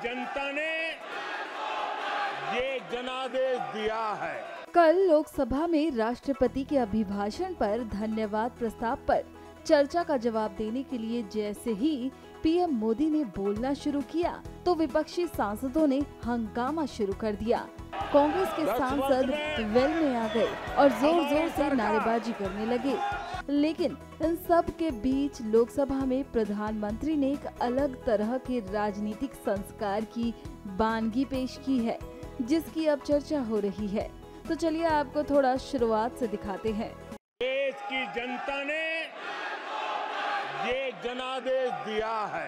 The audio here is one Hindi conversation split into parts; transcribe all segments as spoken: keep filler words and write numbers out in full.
जनता ने ये जनादेश दिया है। कल लोकसभा में राष्ट्रपति के अभिभाषण पर धन्यवाद प्रस्ताव पर चर्चा का जवाब देने के लिए जैसे ही पीएम मोदी ने बोलना शुरू किया तो विपक्षी सांसदों ने हंगामा शुरू कर दिया। कांग्रेस के सांसद वेल में आ गए और जोर जोर से नारेबाजी करने लगे। लेकिन इन सब के बीच लोकसभा में प्रधानमंत्री ने एक अलग तरह के राजनीतिक संस्कार की वानगी पेश की है, जिसकी अब चर्चा हो रही है। तो चलिए आपको थोड़ा शुरुआत से दिखाते हैं। देश की जनता ने ये जनादेश दिया है।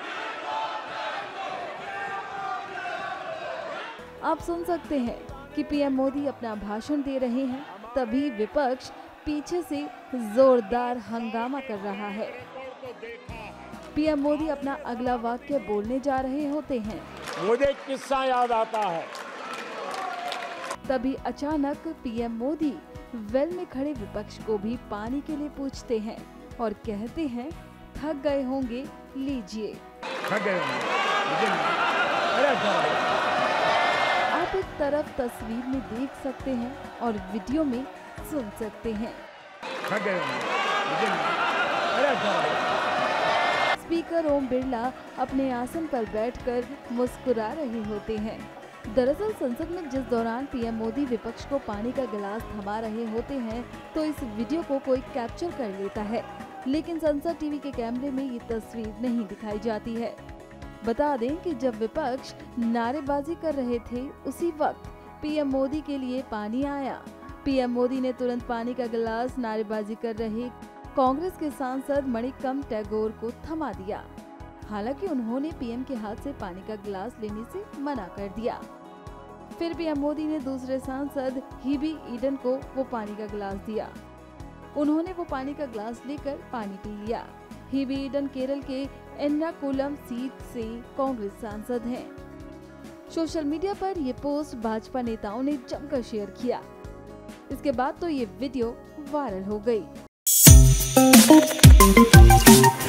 आप सुन सकते हैं कि पीएम मोदी अपना भाषण दे रहे हैं, तभी विपक्ष पीछे से जोरदार हंगामा कर रहा है। पीएम मोदी अपना अगला वाक्य बोलने जा रहे होते हैं। मुझे किस्सा याद आता है। तभी अचानक पीएम मोदी वेल में खड़े विपक्ष को भी पानी के लिए पूछते हैं और कहते हैं, थक गए होंगे, लीजिए। थक गए होंगे। आप एक तरफ तस्वीर में देख सकते हैं और वीडियो में सुन सकते हैं। थक गए होंगे। स्पीकर ओम बिरला अपने आसन पर बैठकर मुस्कुरा रहे होते हैं। दरअसल संसद में जिस दौरान पीएम मोदी विपक्ष को पानी का गिलास थमा रहे होते हैं तो इस वीडियो को कोई कैप्चर कर लेता है, लेकिन संसद टीवी के कैमरे में ये तस्वीर नहीं दिखाई जाती है। बता दें कि जब विपक्ष नारेबाजी कर रहे थे उसी वक्त पीएम मोदी के लिए पानी आया। पीएम मोदी ने तुरंत पानी का गिलास नारेबाजी कर रहे कांग्रेस के सांसद मणिकम टैगोर को थमा दिया। हालांकि उन्होंने पीएम के हाथ से पानी का गिलास लेने से मना कर दिया। फिर पीएम मोदी ने दूसरे सांसद हिबी ईडन को वो पानी का गिलास दिया। उन्होंने वो पानी का गिलास लेकर पानी पी लिया। हिबी ईडन केरल के एर्नाकुलम सीट से कांग्रेस सांसद हैं। सोशल मीडिया पर ये पोस्ट भाजपा नेताओं ने जमकर शेयर किया। इसके बाद तो ये वीडियो वायरल हो गई।